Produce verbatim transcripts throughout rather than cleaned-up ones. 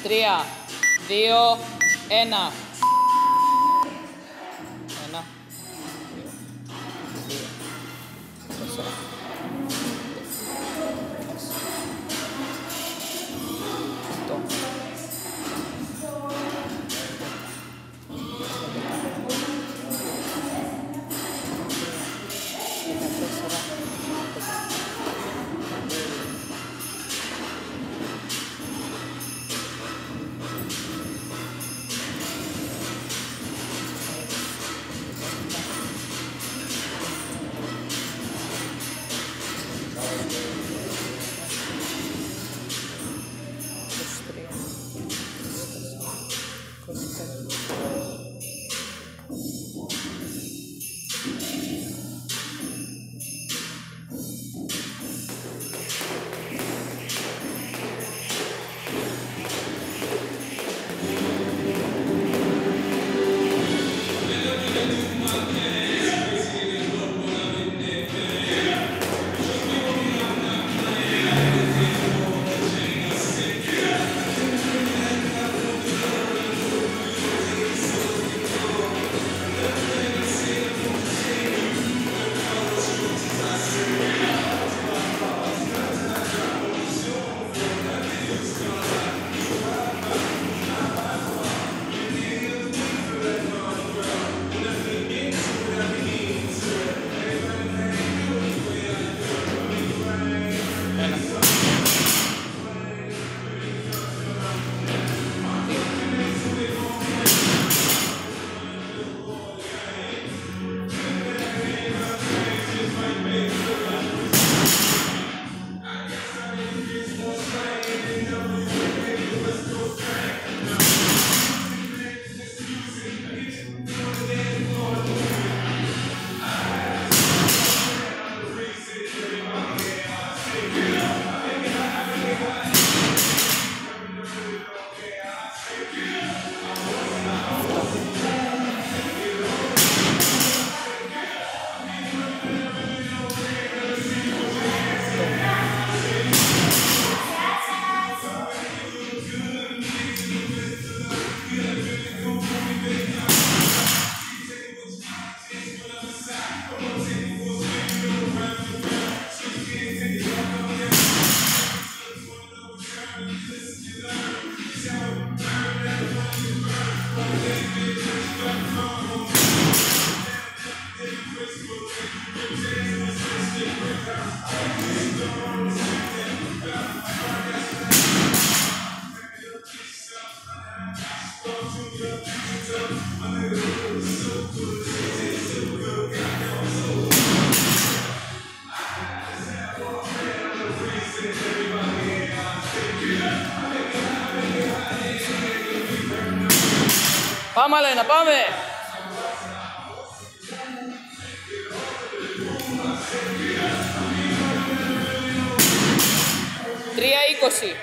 Τρία, δύο, ένα. Ένα, δύο, δύο, τέσσερα, έξι, οκτώ, Πάμε, Αλένα, πάμε! Τρία είκοσι.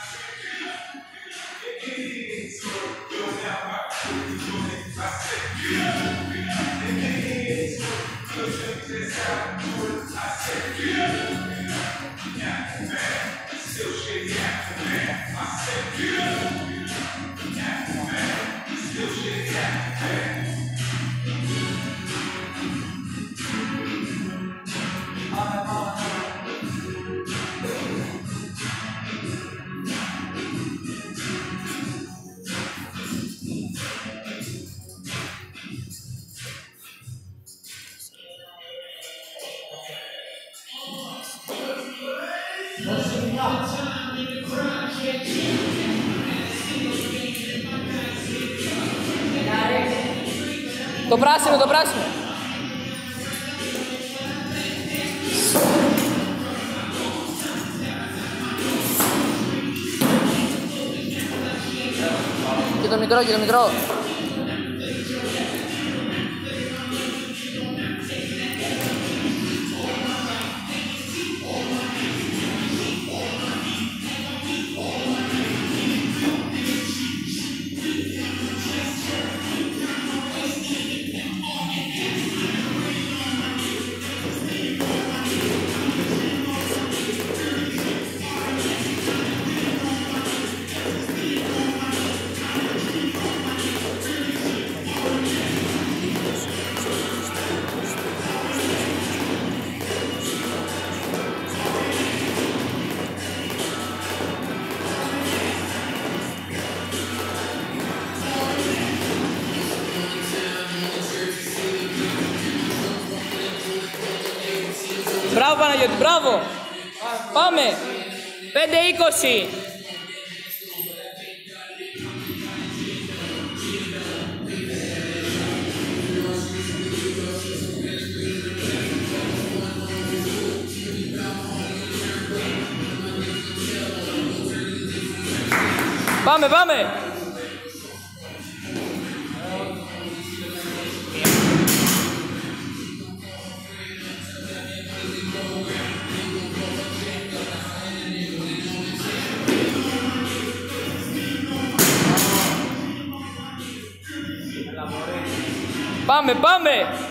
Το πράσινο, το πράσινο. Και το μικρό, και το μικρό. Μπράβο Παναγιώτη, μπράβο. Πάμε. πέντε είκοσι. Πάμε, πάμε. Πάμε, πάμε.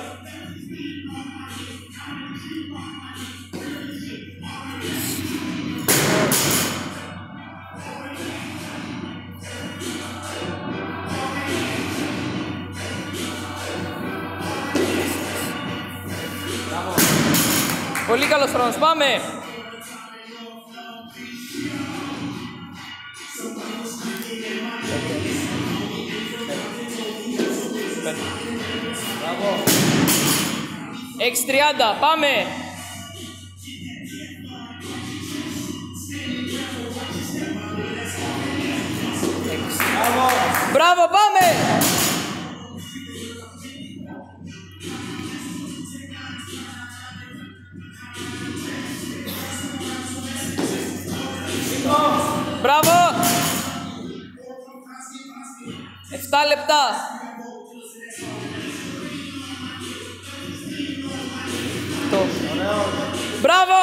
Πολύ καλός χρόνος, πάμε! έξι τριάντα, πάμε! Μπράβο, πάμε! Μπράβο! Εφτά λεπτά. Το. Μπράβο!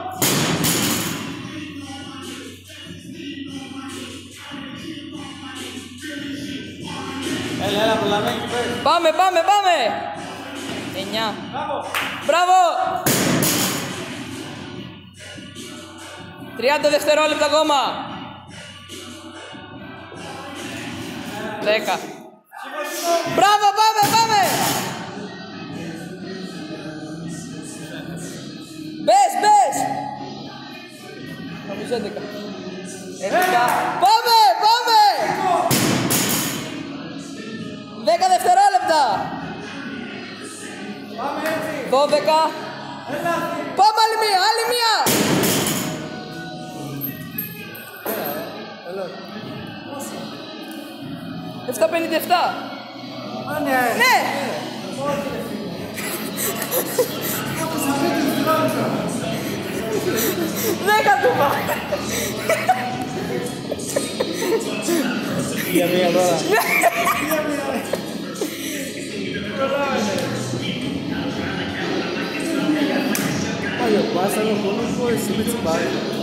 Έλα, έλα, προλαβαίνει. Πάμε, πάμε, πάμε! Εννιά. Μπράβο! τριάντα δευτερόλεπτα ακόμα. δέκα. Μπράβο, πάμε, πάμε! Μπες, μπες! Νομίζω έντεκα. έντεκα. Πάμε, πάμε! δέκα δευτερόλεπτα. δώδεκα. Πάμε άλλη μία, άλλη μία! επτά πενήντα επτά. Α, ναι. Ναι! Δέκα του πάει. Για μία τώρα. Olha, eu passo no fundo, foi esse